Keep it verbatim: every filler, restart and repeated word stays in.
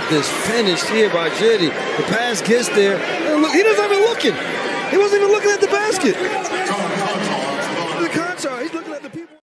this finish here by Jitty. The pass gets there. And look, he wasn't even looking. He wasn't even looking at the basket.